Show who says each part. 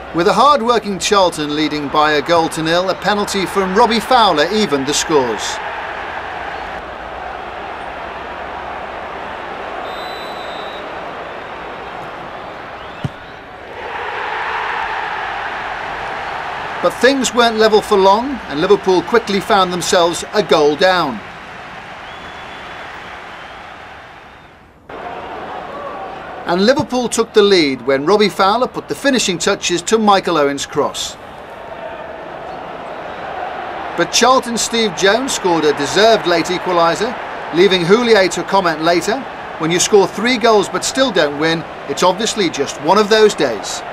Speaker 1: With a hard-working Charlton leading by a goal to nil, a penalty from Robbie Fowler evened the scores. But things weren't level for long, and Liverpool quickly found themselves a goal down. And Liverpool took the lead when Robbie Fowler put the finishing touches to Michael Owen's cross. But Charlton's Steve Jones scored a deserved late equaliser, leaving Houllier to comment later, "When you score 3 goals but still don't win, it's obviously just one of those days."